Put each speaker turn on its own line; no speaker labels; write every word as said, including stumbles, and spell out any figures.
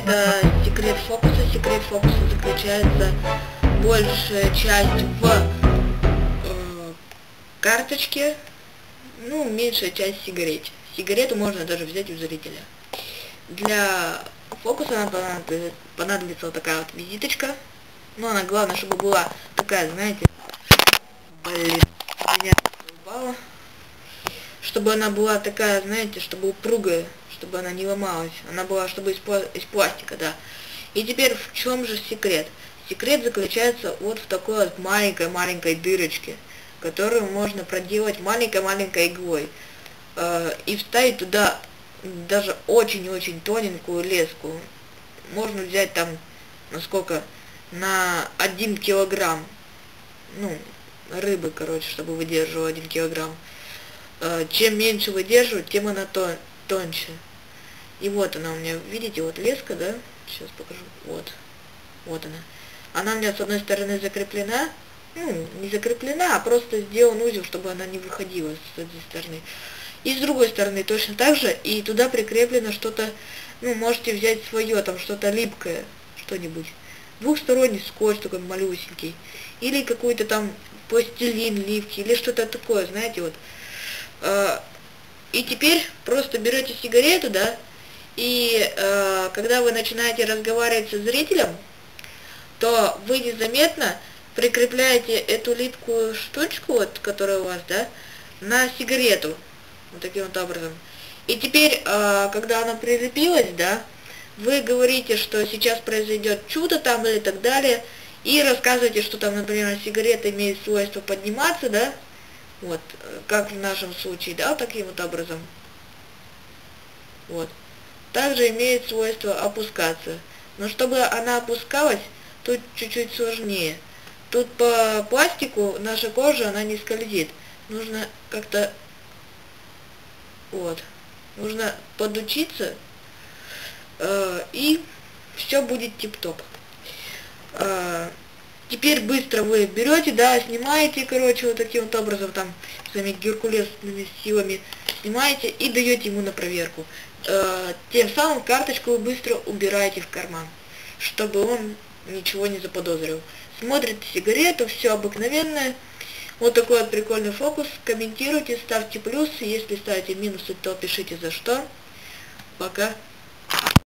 это секрет фокуса. Секрет фокуса заключается большая часть в э, карточке, ну, меньшая часть в сигарете. Сигарету можно даже взять у зрителя. Для фокуса нам понадобится, понадобится вот такая вот визиточка. Но она главное, чтобы была такая, знаете, блин, меня упала. Чтобы она была такая, знаете, чтобы упругая, чтобы она не ломалась. Она была, чтобы из, из пластика, да. И теперь в чем же секрет? Секрет заключается вот в такой вот маленькой-маленькой дырочке, которую можно проделать маленькой-маленькой иглой. Э, и вставить туда даже очень-очень тоненькую леску. Можно взять там, на сколько? На один килограмм. Ну, рыбы, короче, чтобы выдерживала один килограмм. Чем меньше выдерживать, тем она то, тоньше. И вот она у меня, видите, вот леска, да? Сейчас покажу. Вот. Вот она. Она у меня с одной стороны закреплена. Ну, не закреплена, а просто сделан узел, чтобы она не выходила с этой стороны. И с другой стороны точно так же. И туда прикреплено что-то, ну, можете взять свое, там что-то липкое, что-нибудь. Двухсторонний скотч такой малюсенький. Или какой-то там пластилин липкий, или что-то такое, знаете, вот. И теперь просто берете сигарету, да, и э, когда вы начинаете разговаривать со зрителем, то вы незаметно прикрепляете эту липкую штучку, вот, которая у вас, да, на сигарету, вот таким вот образом. И теперь, э, когда она прилепилась, да, вы говорите, что сейчас произойдет чудо там или так далее, и рассказываете, что там, например, сигарета имеет свойство подниматься, да, вот, как в нашем случае, да, вот таким вот образом. Вот. Также имеет свойство опускаться. Но чтобы она опускалась, тут чуть-чуть сложнее. Тут по пластику наша кожа, она не скользит. Нужно как-то, вот, нужно подучиться, э, и все будет тип-топ. Э, Теперь быстро вы берете, да, снимаете, короче, вот таким вот образом, там, своими геркулесными силами, снимаете и даете ему на проверку. Э, тем самым карточку вы быстро убираете в карман, чтобы он ничего не заподозрил. Смотрите сигарету, все обыкновенное. Вот такой вот прикольный фокус. Комментируйте, ставьте плюсы. Если ставите минусы, то пишите за что. Пока.